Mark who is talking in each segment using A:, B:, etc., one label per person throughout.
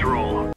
A: roll.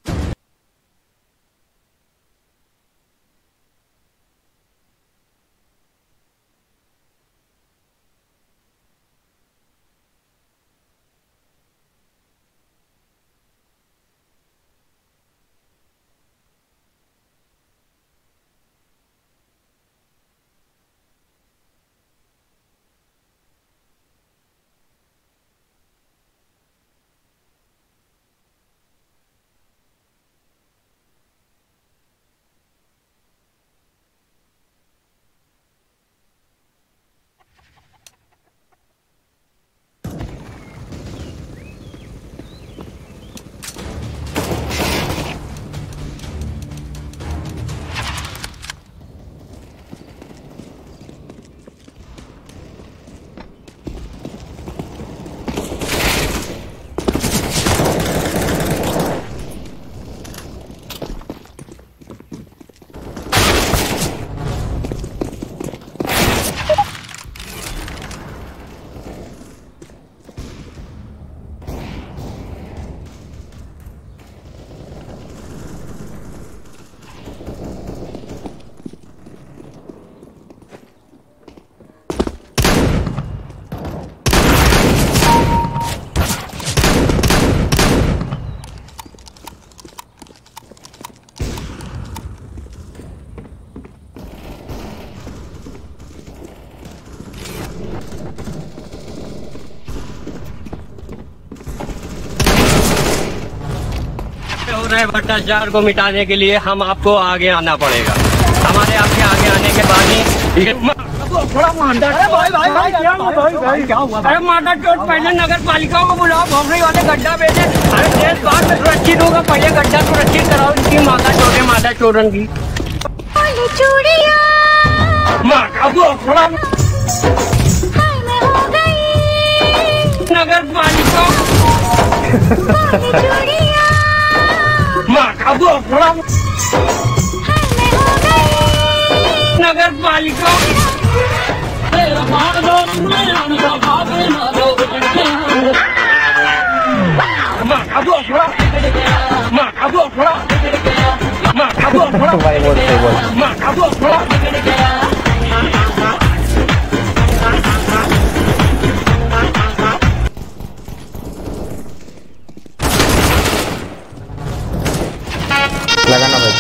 B: भ्रष्टाचार को मिटाने के लिए हम आपको आगे आना पड़ेगा। हमारे आपके आगे आने के बाद ही थोड़ा अरे माता चोट पहले नगर पालिका को बुलाओ, भोमरी वाले गड्ढा भेजे। अरे देश बाद में सुरक्षित होगा, पहले गड्ढा सुरक्षित कराओ इनकी माता चोरन की नगर पालिका नगर पालिका
C: लगाना भाई।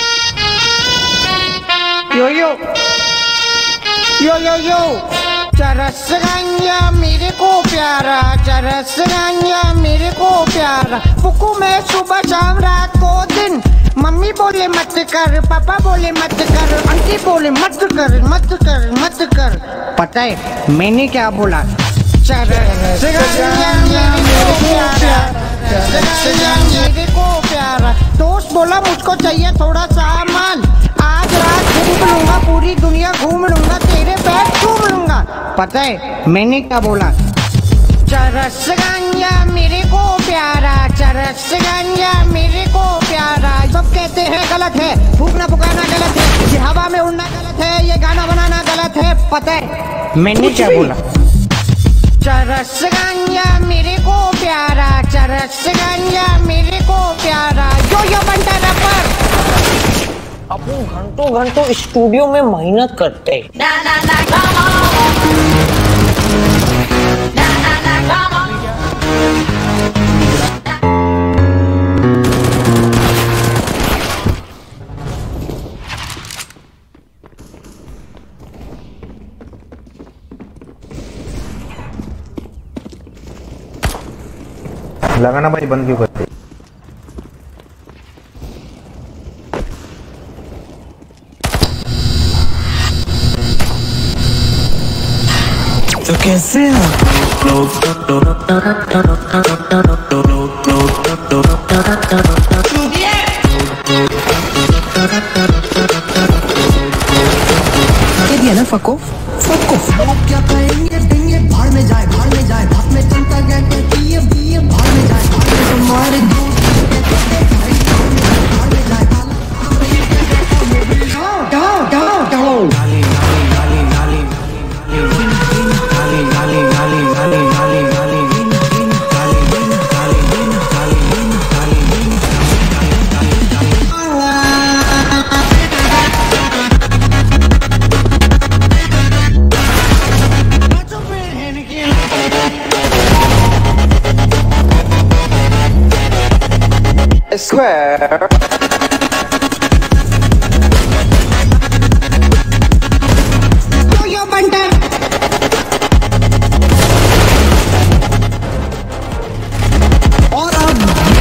D: यो यो यो यो यो चरस गंजा मेरे को प्यारा, चरस गंजा मेरे को प्यारा। पुकू मैं सुबह शाम रात को दिन, मम्मी बोले मत कर, पापा बोले मत कर, आंटी बोले मत कर मत कर मत कर। पता है मैंने क्या बोला? चरस गंजा मेरे को प्यारा, चरस गंजा मेरे को प्यारा। दोस्त बोला मुझको चाहिए थोड़ा सामान, आज रात घूम लूंगा, पूरी दुनिया घूम लूंगा, तेरे बैग घूम लूंगा। पता है मैंने क्या बोला? चरस गांजा मेरे को प्यारा, चरस गांजा मेरे को प्यारा। सब कहते हैं गलत है, फूकना फुकाना गलत है, ये हवा में उड़ना गलत है, ये गाना बनाना गलत है। पता है मैंने क्या बोला? चरस गांजा मेरे को प्यारा, चरस गांजा मेरे को प्यारा। यो बंटा रैपर।
E: अपन घंटों घंटों स्टूडियो में मेहनत करते।
C: लगाना भाई, बंद क्यों करते?
F: तो कैसे हैं दिया ना फको लोग क्या कहेंगे, देंगे भाड़ में जाए, भाड़ में जाए, भाड़ में चलता गया दिए दिए भाड़ में जाए, तुम्हारे दोस्त भाड़ में जाए, गाली गाली गाली गाली गाली गाली गाली गाली गाली गाली गाली गाली गाली गाली
D: swear. Yo Banter. और अब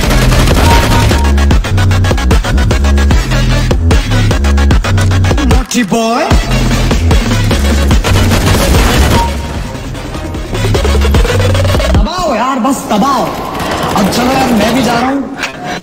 D: Naughty boy. दबाओ यार, बस दबाओ। अब चलो यार, मैं भी जा रहा हूँ।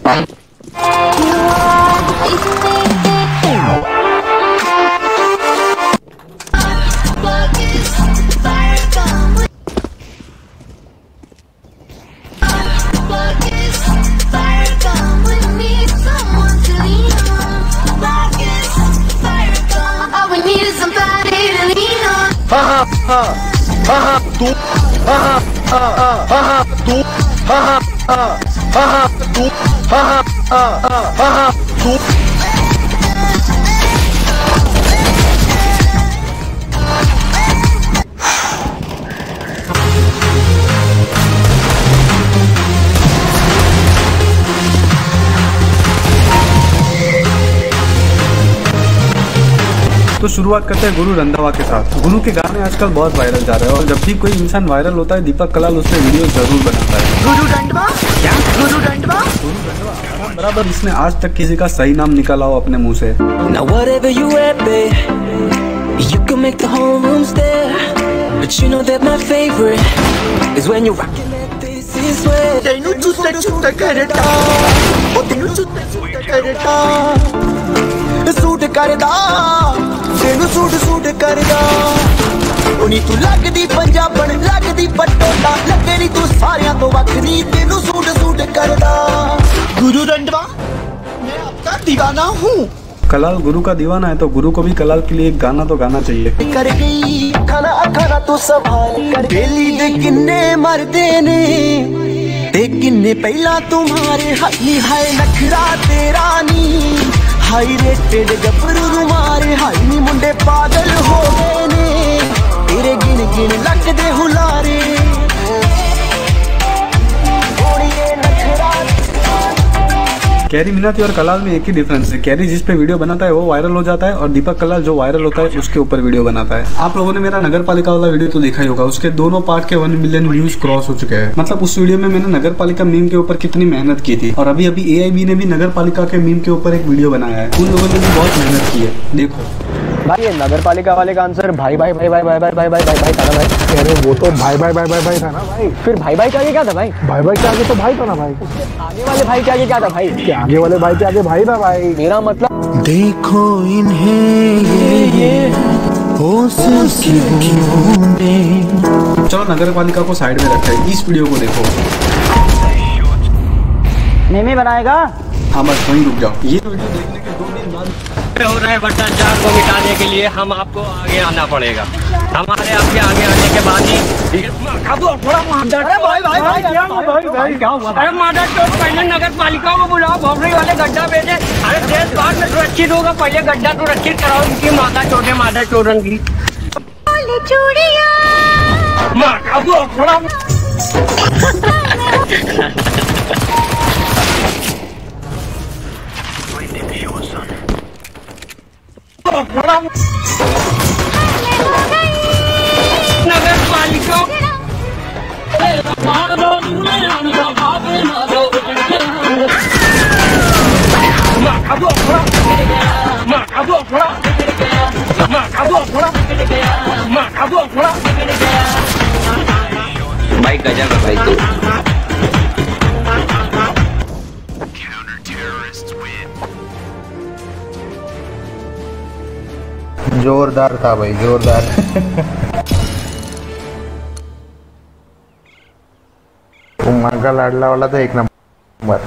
A: तो शुरुआत करते हैं गुरु रंधावा के साथ। गुरु के गाने आजकल बहुत वायरल जा रहे हैं और जब भी कोई इंसान वायरल होता है दीपक कलाल उससे वीडियो जरूर बनाता है।
D: गुरु रंधावा? क्या गुरु रंधावा?
A: बराबर इसने आज तक किसी का सही नाम निकाला हो अपने मुंह से।
F: Now whatever you at, babe, you can make the whole room stare. But you know that my favorite is when you're rocking that this is where.
D: तेनू चुट्टा करदा, ओ तेनू चुट्टा करदा, सूट करदा, तेनू सूट करदा। उनी तू लगदी पंजाबन, लगदी पटोला, लगे नी तू सारियां तो वखरी, तेनू सूट करदा। गुरु रंधावा, मैं आपका दीवाना हूँ।
A: कलाल गुरु का दीवाना है तो गुरु को भी कलाल के लिए एक गाना तो गाना चाहिए।
D: कर गई खाना तो संभाल कर, बेली दे किन्ने मरदे ने ते किन्ने पहला तुम्हारे हाली, हाय नखरा तेरा नी, हाई रेटेड गबरू मारे, हाई नी मुंडे पागल हो गए ने, तेरे गिन गिन लगदे हुलारे।
A: कैरी मिनाती और कलाल में एक ही डिफरेंस है, कैरी जिस पे वीडियो बनाता है वो वायरल हो जाता है और दीपक कलाल जो वायरल होता है उसके ऊपर वीडियो बनाता है। आप लोगों ने मेरा नगर पालिका वाला वीडियो तो देखा ही होगा, उसके दोनों पार्ट के 1 मिलियन व्यूज क्रॉस हो चुके हैं। मतलब उस वीडियो में मैंने नगर पालिका मीम के ऊपर कितनी मेहनत की थी और अभी AIB ने भी नगर पालिका के मीम के ऊपर एक वीडियो बनाया है। उन लोगों ने भी बहुत मेहनत की है। देखो
E: भाई, ये नगर पालिका वाले का आंसर भाई भाई भाई भाई भाई भाई भाई भाई भाई था ना भाई।
C: अरे वो तो भाई भाई भाई भाई भाई था ना भाई।
E: फिर भाई भाई के आगे क्या था भाई?
C: भाई भाई के आगे तो भाई था ना भाई।
E: आगे वाले भाई के आगे क्या था भाई?
C: के आगे वाले भाई के आगे भाई था भाई।
E: मेरा मतलब
F: देखो इन्हें ये होश की बूंदें।
A: चलो नगर पालिका को साइड में रखते हैं, इस वीडियो को देखो।
E: नहीं बनाएगा?
A: हाँ बस वहीं रुक जाओ। ये वीडियो देखने के 2 दिन बाद
B: हो रहा है भ्रष्टाचार को मिटाने के लिए हम आपको आगे आना पड़ेगा। हमारे आपके आगे आने के बाद ही अरे मादर चोट, पहले नगर पालिका को बुलाओ, भोपड़ी वाले गड्ढा भेजे। अरे देश बाद में सुरक्षित होगा, पहले गड्ढा सुरक्षित कराओ इनकी माता चोटे, मादर चोरन की। नगर पालिका
G: भाई गजब है भाई तू।
C: जोरदार था भाई, जोरदार। उमर का लाडला वाला तो 1 नंबर।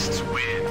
G: terrorists win.